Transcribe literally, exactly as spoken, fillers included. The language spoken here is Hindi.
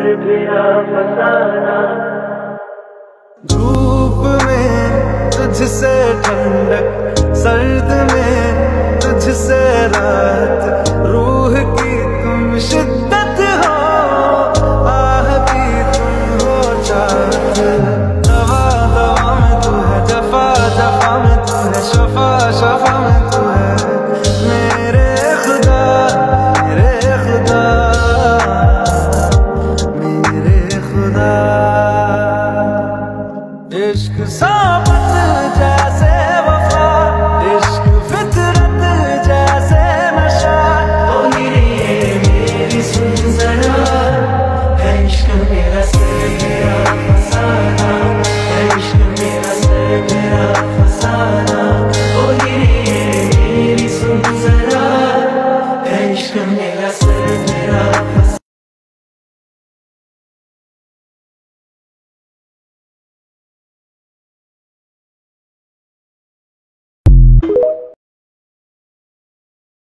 फिर भी ना फसाना। धूप में तुझसे ठंडक, सर्द में तुझसे राहत, रूह की तुम शिद्दत हो, आह भी तुम हो चाहत। दवा दवा में तू है, जफा जफा में तू है, शफा शफा में तू है। मेरे खुदा मेरे खुदा मेरे खुदा। इश्क साबत जैसे वफा, इश्क फितरत जैसे नशा। ओ मेरी मेरी सुन जरा